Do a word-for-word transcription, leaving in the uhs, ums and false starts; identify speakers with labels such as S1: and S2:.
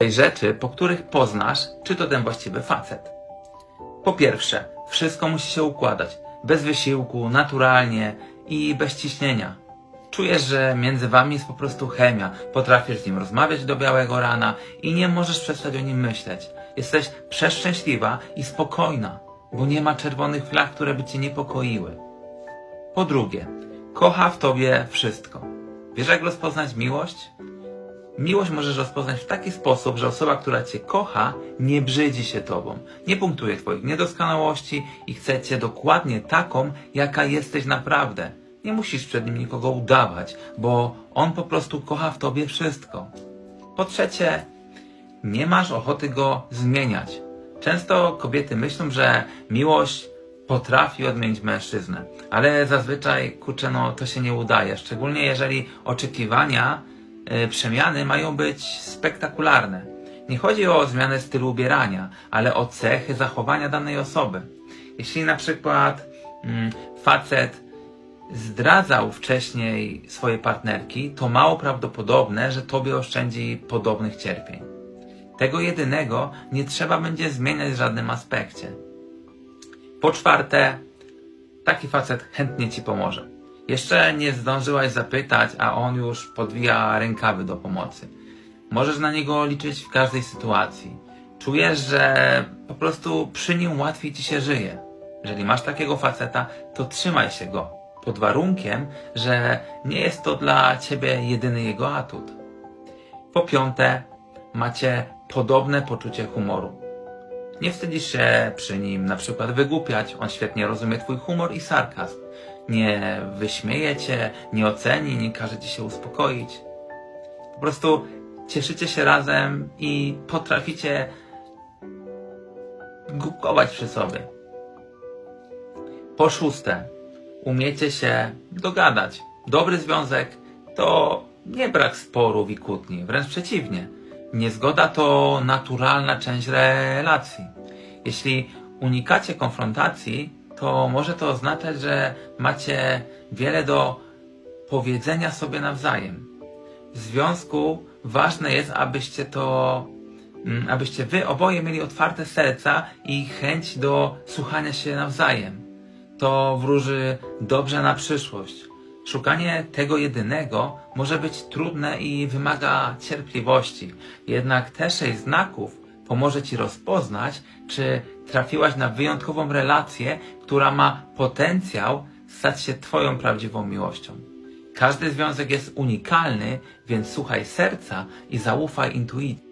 S1: rzeczy, po których poznasz, czy to ten właściwy facet. Po pierwsze, wszystko musi się układać. Bez wysiłku, naturalnie i bez ciśnienia. Czujesz, że między wami jest po prostu chemia. Potrafisz z nim rozmawiać do białego rana i nie możesz przestać o nim myśleć. Jesteś przeszczęśliwa i spokojna, bo nie ma czerwonych flag, które by cię niepokoiły. Po drugie, kocha w tobie wszystko. Wiesz, jak rozpoznać miłość? Miłość możesz rozpoznać w taki sposób, że osoba, która cię kocha, nie brzydzi się tobą, nie punktuje twoich niedoskonałości i chce cię dokładnie taką, jaka jesteś naprawdę. Nie musisz przed nim nikogo udawać, bo on po prostu kocha w tobie wszystko. Po trzecie, nie masz ochoty go zmieniać. Często kobiety myślą, że miłość potrafi odmienić mężczyznę, ale zazwyczaj, kurczę, no to się nie udaje, szczególnie jeżeli oczekiwania yy, przemiany mają być spektakularne. Nie chodzi o zmianę stylu ubierania, ale o cechy zachowania danej osoby. Jeśli na przykład yy, facet zdradzał wcześniej swoje partnerki, to mało prawdopodobne, że tobie oszczędzi podobnych cierpień. Tego jedynego nie trzeba będzie zmieniać w żadnym aspekcie. Po czwarte, taki facet chętnie ci pomoże. Jeszcze nie zdążyłaś zapytać, a on już podwija rękawy do pomocy. Możesz na niego liczyć w każdej sytuacji. Czujesz, że po prostu przy nim łatwiej ci się żyje. Jeżeli masz takiego faceta, to trzymaj się go. Pod warunkiem, że nie jest to dla ciebie jedyny jego atut. Po piąte, macie podobne poczucie humoru. Nie wstydzisz się przy nim na przykład wygłupiać, on świetnie rozumie twój humor i sarkazm. Nie wyśmieje cię, nie oceni, nie każe ci się uspokoić. Po prostu cieszycie się razem i potraficie głupkować przy sobie. Po szóste, umiecie się dogadać. Dobry związek to nie brak sporów i kłótni, wręcz przeciwnie. Niezgoda to naturalna część relacji. Jeśli unikacie konfrontacji, to może to oznaczać, że macie wiele do powiedzenia sobie nawzajem. W związku ważne jest, abyście to, abyście wy oboje mieli otwarte serca i chęć do słuchania się nawzajem. To wróży dobrze na przyszłość. Szukanie tego jedynego może być trudne i wymaga cierpliwości. Jednak te sześć znaków pomoże ci rozpoznać, czy trafiłaś na wyjątkową relację, która ma potencjał stać się twoją prawdziwą miłością. Każdy związek jest unikalny, więc słuchaj serca i zaufaj intuicji.